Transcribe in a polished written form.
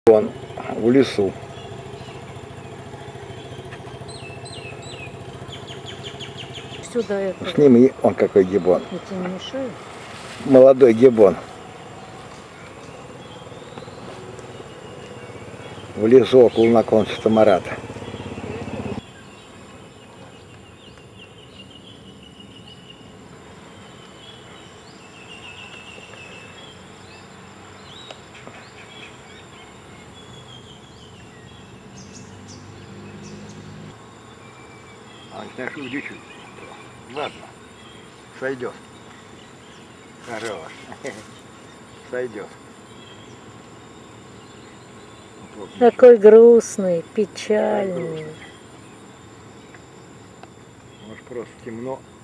Он в лесу. Сюда это. Сними, он какой гибон. Эти не мешают? Молодой гибон. В лесу около знакомства Марата. Нашу дичь. Ладно, сойдет. Хорош. Сойдет. Такой грустный, печальный. Может, просто темно.